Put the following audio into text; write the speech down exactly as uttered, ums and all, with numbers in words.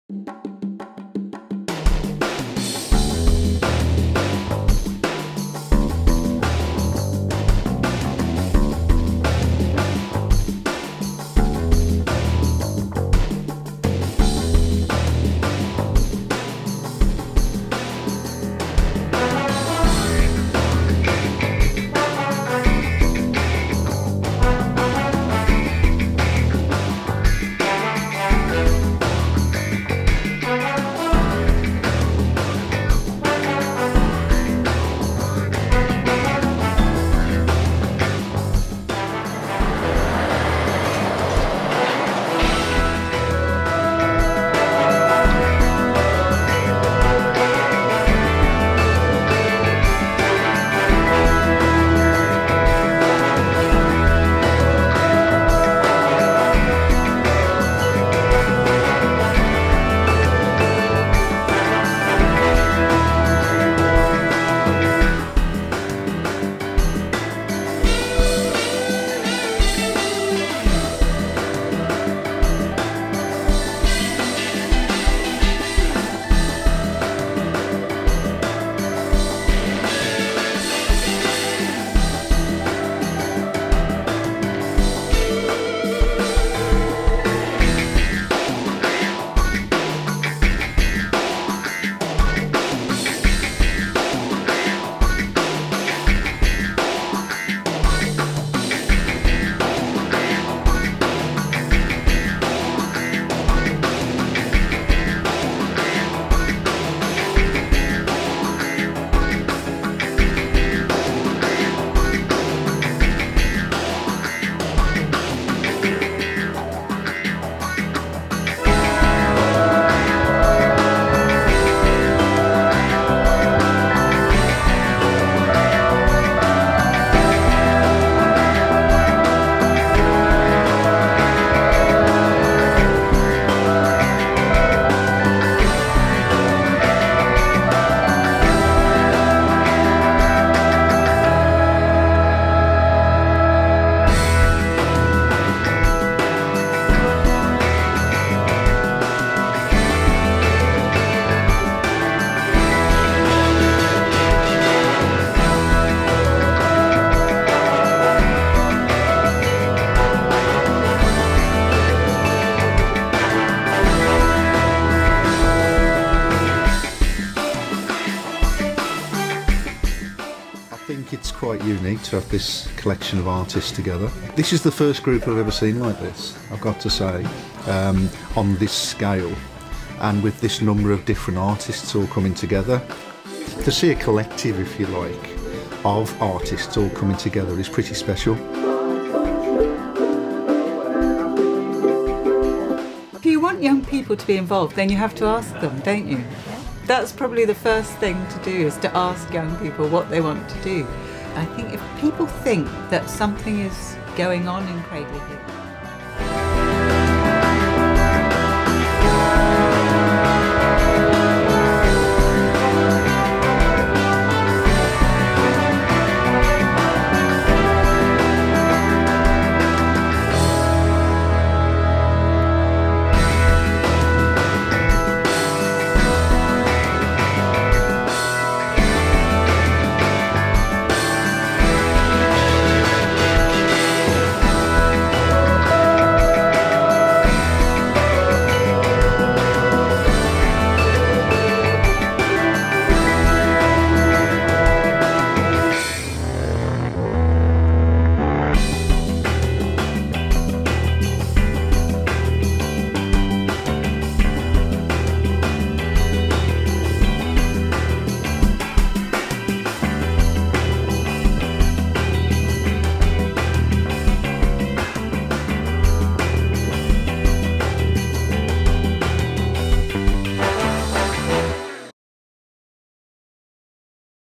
I think it's quite unique to have this collection of artists together. This is the first group I've ever seen like this, I've got to say, um, on this scale, and with this number of different artists all coming together. To see a collective, if you like, of artists all coming together is pretty special. If you want young people to be involved, then you have to ask them, don't you? That's probably the first thing to do, is to ask young people what they want to do. I think if people think that something is going on in Cradley Heath,